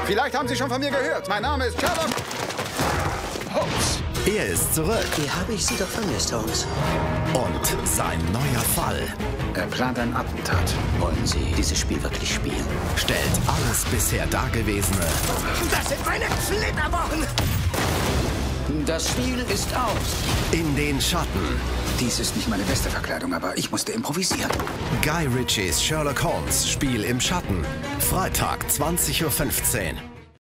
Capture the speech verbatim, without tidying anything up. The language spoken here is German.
Vielleicht haben Sie schon von mir gehört. Mein Name ist Sherlock Holmes. Er ist zurück. Wie habe ich Sie doch vermisst, Holmes? Und sein neuer Fall Er plant ein Attentat. Wollen Sie dieses Spiel wirklich spielen? stellt alles bisher Dagewesene Das sind meine Flitterwochen! Das Spiel ist aus. in den Schatten. Dies ist nicht meine beste Verkleidung, aber ich musste improvisieren. Guy Ritchies Sherlock Holmes, Spiel im Schatten. Freitag, zwanzig Uhr fünfzehn.